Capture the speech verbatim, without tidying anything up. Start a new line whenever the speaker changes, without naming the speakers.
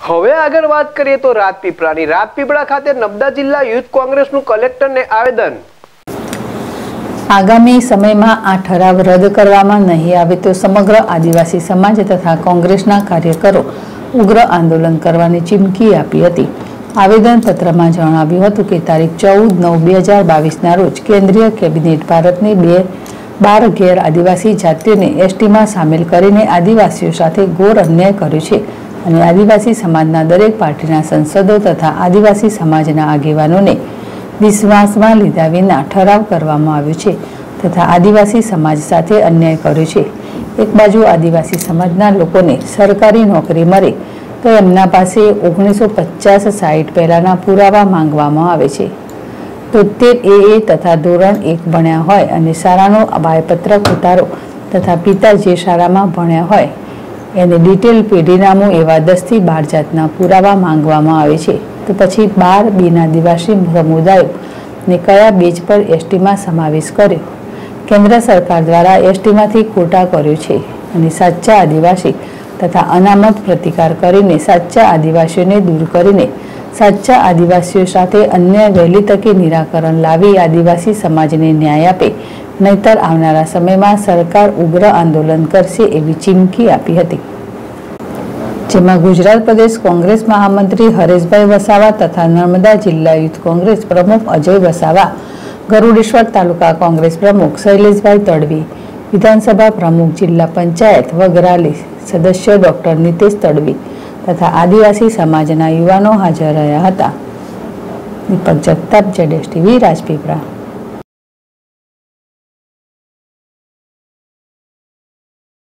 હવે આગળ વાત કરીએ તો રાજપીપળાની રાજપીપળા ખાતે નર્મદા જિલ્લા યુથ કોંગ્રેસનું કલેક્ટરને આવેદન।
આગામી સમયમાં આ ઠરાવ રદ કરવામાં નહીં આવે તો સમગ્ર આદિવાસી સમાજ તથા કોંગ્રેસના કાર્યકરો ઉગ્ર આંદોલન કરવાની ચીમકી આપી હતી। આવેદનપત્રમાં જણાવ્યું હતું કે તારીખ ચૌદ નવ બે હજાર બાવીસના રોજ કેન્દ્રીય કેબિનેટ ભારતની બે બાર ગેર આદિવાસી જાતિઓને એસટીમાં સામેલ કરીને આદિવાસીઓ સાથે ઘોર અન્યાય કર્યો છે અને આદિવાસી સમાજના દરેક પાર્ટીના સંસદો તથા આદિવાસી સમાજના આગેવાનોને વિશ્વાસમાં લીધા વિના ઠરાવ કરવામાં આવ્યો છે તથા આદિવાસી સમાજ સાથે અન્યાય કર્યો છે। એક બાજુ આદિવાસી સમાજના લોકોને સરકારી નોકરી મળે તો એમના પાસે ઓગણીસો પચાસ સાઠ પહેલાના પુરાવા માંગવામાં આવે છે। તોતેર એ તથા ધોરણ એક ભણ્યા હોય અને શાળાનો બાયપત્રક ઉતારો તથા પિતા જે શાળામાં ભણ્યા હોય એને ડિટેલ પેઢીનામું એવા દસથી બાર જાતના પુરાવા માંગવામાં આવે છે। તો પછી બાર બિન આદિવાસી સમુદાયોને કયા બેઝ પર એસટીમાં સમાવેશ કર્યો? કેન્દ્ર સરકાર દ્વારા એસટીમાંથી ખોટા કર્યો છે અને સાચા આદિવાસી તથા અનામત પ્રતિકાર કરીને સાચા આદિવાસીઓને દૂર કરીને સાચા આદિવાસીઓ સાથે અન્ય વહેલી તકે નિરાકરણ લાવી આદિવાસી સમાજને ન્યાય આપે, નહીતર આવનારા સમયમાં સરકાર ઉગ્ર આંદોલન કરશે એવી ચીમકી આપી હતી। જેમાં ગુજરાત પ્રદેશ કોંગ્રેસ મહામંત્રી હરેશભાઈ વસાવા તથા નર્મદા જિલ્લા યુથ કોંગ્રેસ પ્રમુખ અજય વસાવા, ગરુડેશ્વર તાલુકા કોંગ્રેસ પ્રમુખ શૈલેષભાઈ તડવી, વિધાનસભા પ્રમુખ જિલ્લા પંચાયત વગરાલી સદસ્ય ડોક્ટર નીતેશ તડવી તથા આદિવાસી સમાજના યુવાનો હાજર રહ્યા હતા। દીપક જગતાપ, જેડેશ ટીવી, રાજપીપળા।